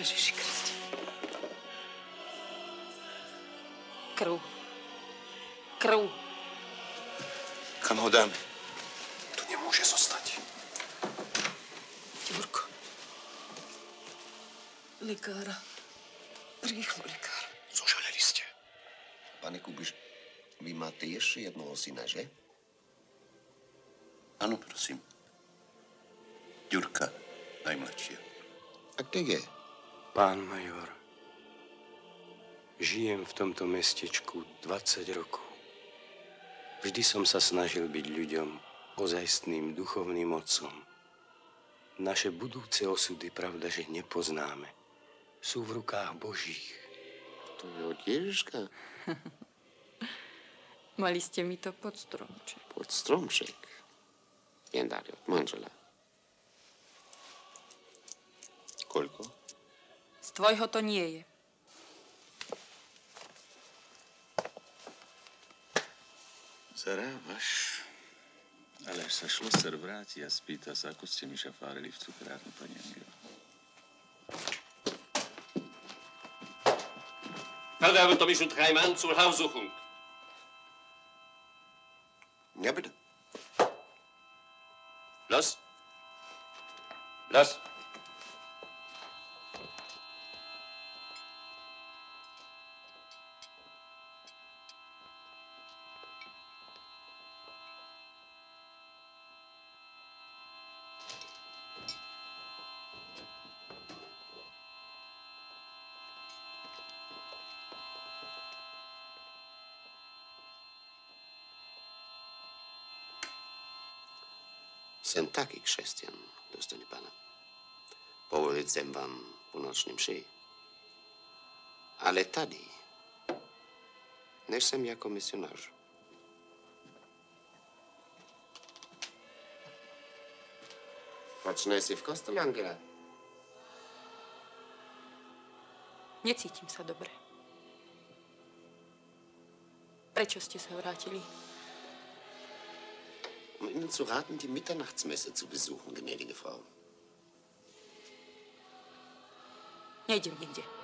Ježiši Kriste. Krv. Krv. Kam ho dáme? Tu nemôže zostať. Ďurko. Lekára. Rýchlo, lekár. Zožaleli ste. Pane Kubiš, vy máte ešte jednoho syna, že? Áno, prosím. Ďurka, najmladšia. A kde je? Pán major, žijem v tomto mestečku 20 rokov. Vždy som sa snažil byť ľuďom ozajstným duchovným otcom. Naše budúce osudy, pravda, že nepoznáme. Sú v rukách Božích. To je od Ježiška. Mali ste mi to pod stromček. Pod stromček. Jen dali od manžela. Koľko? Z tvojho to nie je. Zarábaš. Ale až sa šloser vráti a spýta sa, ako ste mi šafárili v cukrárni, pani Angela. Verderben, Tommy, schon 3 Mann zur Haussuchung. Ja, bitte. Los. Los. Jsem taky křesťan, dostojný pana. Povolit jsem vám půlnoční mši. Ale tady, než jsem jako misionář. Počnej si v kostole, Angela? Necítim sa dobre. Prečo ste sa vrátili? Um Ihnen zu raten, die Mitternachtsmesse zu besuchen, gnädige Frau. Nejdem nikde.